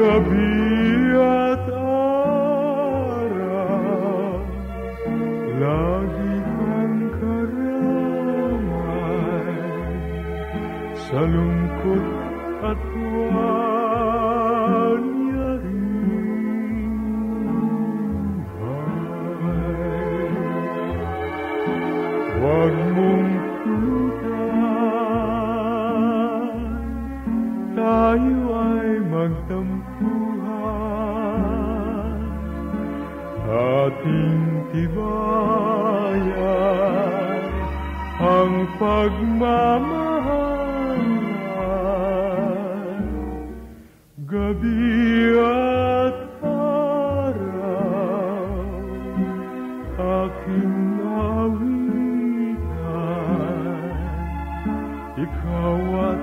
gabi at araw, lagi kang karamay sa lungkot at wanyaring buhay. Huwag mong pulutan, tayo ay magtampuhan, ating tibayan ang pagmamahalan. Gabi at araw, aking nawitan, ikaw at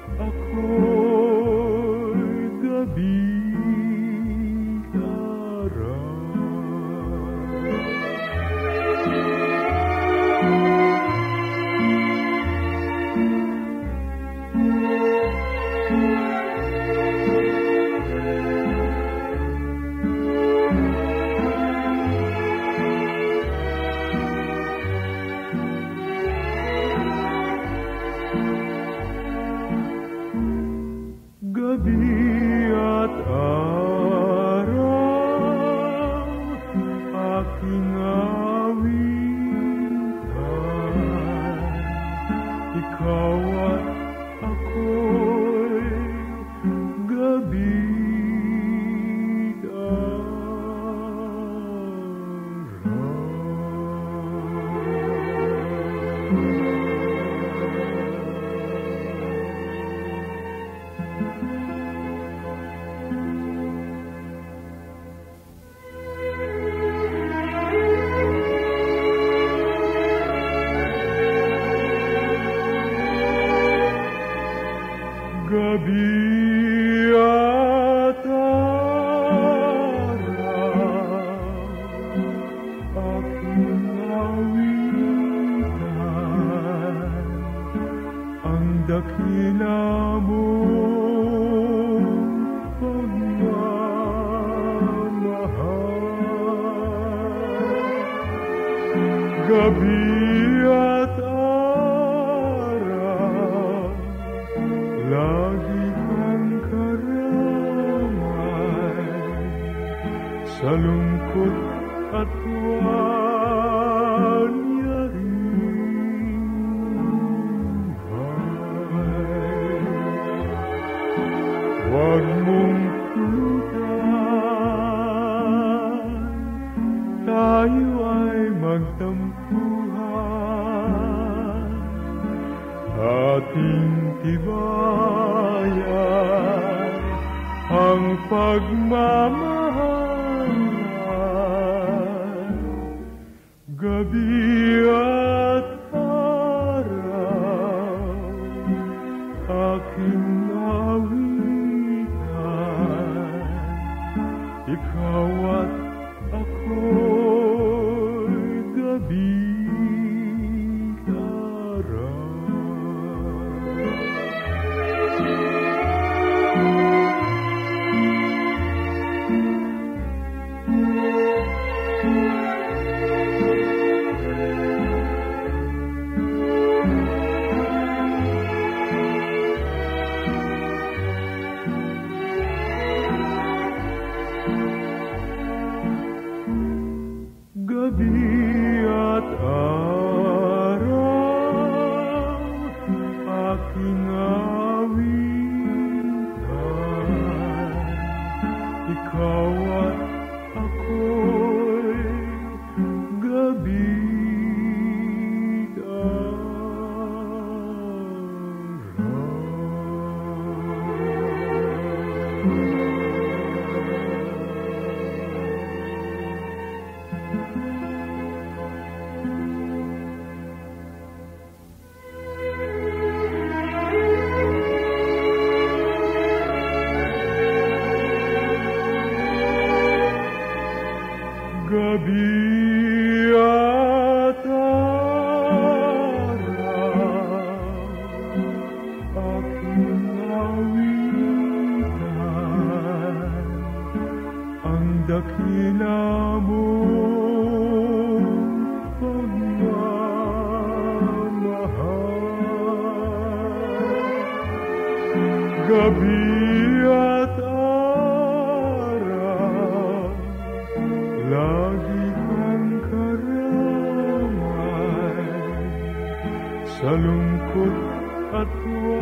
ako'y gabi araw. Gabi at araw, aking awitan, ikaw at ako'y gabi gabi at araw, aking awitan, ang dakila mong pagmamahal. Gabi at araw, lagi kang karamay sa lungkot at wanyaring buhay. Huwag mong pulutan, tayo ay magtampuhan, ating tibayan ang pagmamahalan. Gabi at araw, aking nawitan, ikaw at ako'y gabi araw. Gabi at araw, aking awitan, ikaw at ako'y gabi araw. dakila mong pagmamahal. Gabi at araw, lagi kang karamay sa lungkot at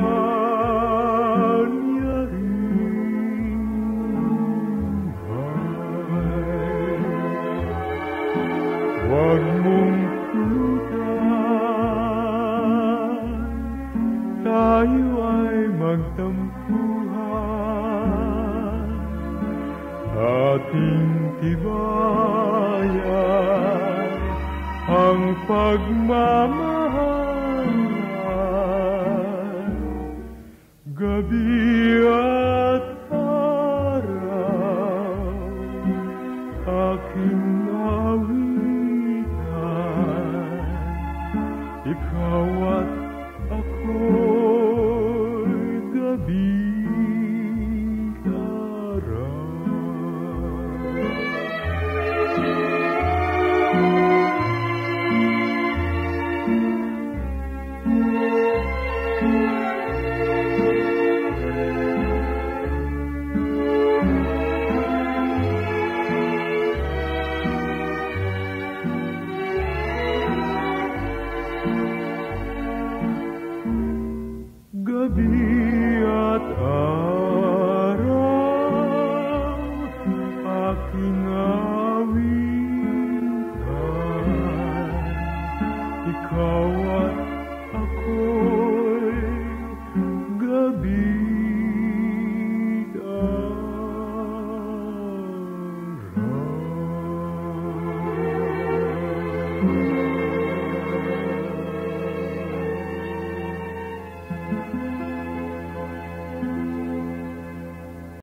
huwag mong pulutan, tayo ay magtampuhan, ating tibayan ang pagmamahal. Gabi at araw, aking awitan, ikaw at ako'y gabi araw.